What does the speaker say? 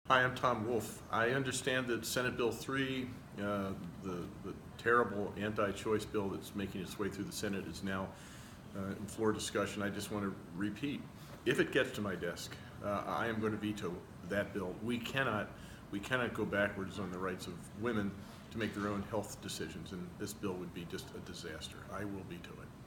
Hi, I'm Tom Wolf. I understand that Senate Bill 3, the terrible anti-choice bill that's making its way through the Senate, is now in floor discussion. I just want to repeat, if it gets to my desk, I am going to veto that bill. We cannot go backwards on the rights of women to make their own health decisions, and this bill would be just a disaster. I will veto it.